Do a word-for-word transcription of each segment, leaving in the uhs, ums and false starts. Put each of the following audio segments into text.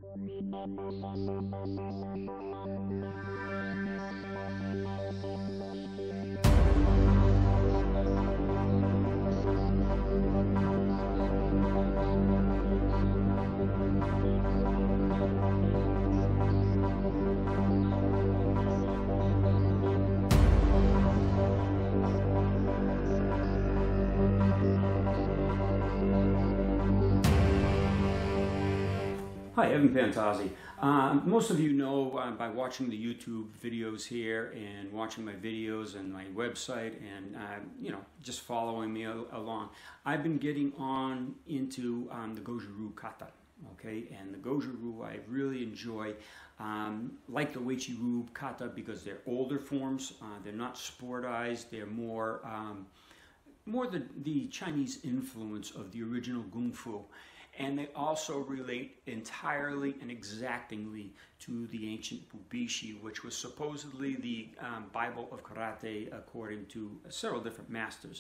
Hi, Evan Pantazi. Uh, most of you know uh, by watching the YouTube videos here and watching my videos and my website and, uh, you know, just following me al along. I've been getting on into um, the Goju-ryu kata, okay? And the Goju-ryu I really enjoy, um, like the Uechi-ryu kata, because they're older forms, uh, they're not sportized, they're more, um, more the, the Chinese influence of the original Kung Fu. And they also relate entirely and exactingly to the ancient Bubishi, which was supposedly the um, Bible of karate according to several different masters.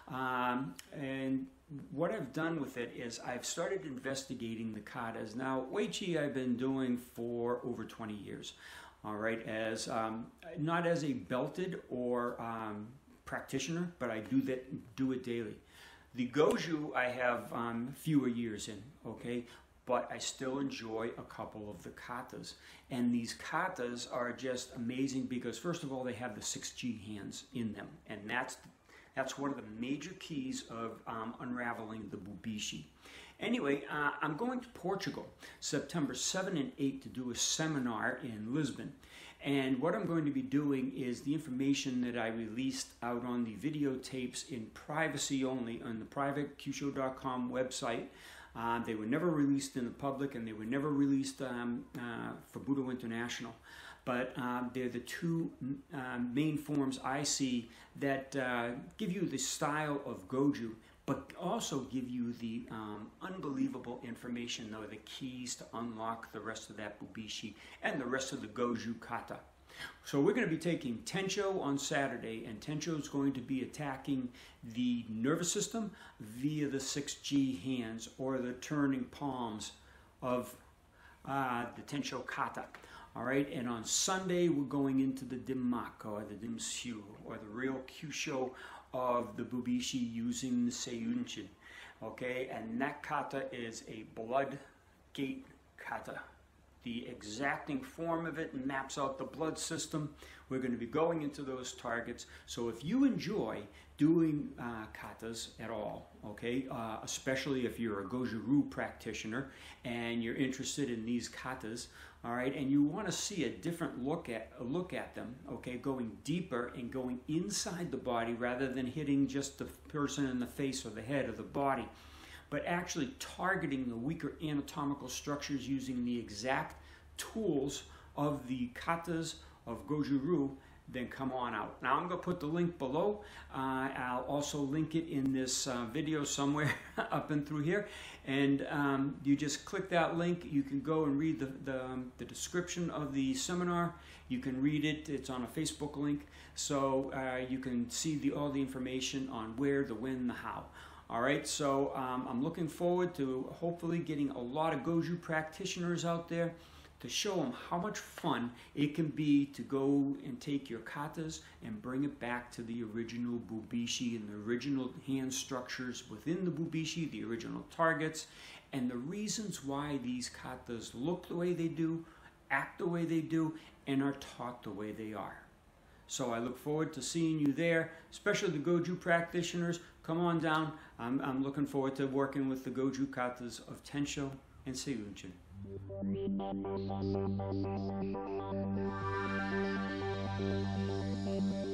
Um, and what I've done with it is I've started investigating the katas. Now, Uechi I've been doing for over twenty years, all right, as um, not as a belted or um, practitioner, but I do that do it daily. The Goju I have um, fewer years in, okay, but I still enjoy a couple of the katas. And these katas are just amazing because, first of all, they have the six G hands in them, and that's that's one of the major keys of um, unraveling the Bubishi. Anyway, uh, I'm going to Portugal September seventh and eighth to do a seminar in Lisbon. And what I'm going to be doing is the information that I released out on the videotapes in privacy only on the private Kyusho dot com website. Uh, they were never released in the public, and they were never released um, uh, for Budo International. But uh, they're the two uh, main forms I see that uh, give you the style of Goju, but also give you the um, unbelievable information, though, the keys to unlock the rest of that Bubishi and the rest of the Goju kata. So we're going to be taking Tensho on Saturday, and Tensho is going to be attacking the nervous system via the six G hands, or the turning palms of uh, the Tensho kata. All right, and on Sunday we're going into the Dimako, or the Dimshu, or the real Kyusho of the Bubishi using the Seiunchin, okay? And that kata is a blood gate kata. The exacting form of it maps out the blood system. We're going to be going into those targets. So if you enjoy doing uh, katas at all, okay, uh, especially if you're a Goju-ryu practitioner and you're interested in these katas, all right, and you want to see a different look at a look at them, okay, going deeper and going inside the body rather than hitting just the person in the face or the head of the body, but actually targeting the weaker anatomical structures using the exact tools of the katas of Goju-ryu, then come on out. Now I'm going to put the link below. Uh, I'll also link it in this uh, video somewhere up and through here. And um, you just click that link. You can go and read the, the, um, the description of the seminar. You can read it. It's on a Facebook link. So uh, you can see the, all the information on where, the when, the how. All right, so um, I'm looking forward to hopefully getting a lot of Goju practitioners out there to show them how much fun it can be to go and take your katas and bring it back to the original Bubishi and the original hand structures within the Bubishi, the original targets, and the reasons why these katas look the way they do, act the way they do, and are taught the way they are. So I look forward to seeing you there, especially the Goju practitioners. Come on down. I'm, I'm looking forward to working with the Goju katas of Tensho and Seiunchin. Thank you.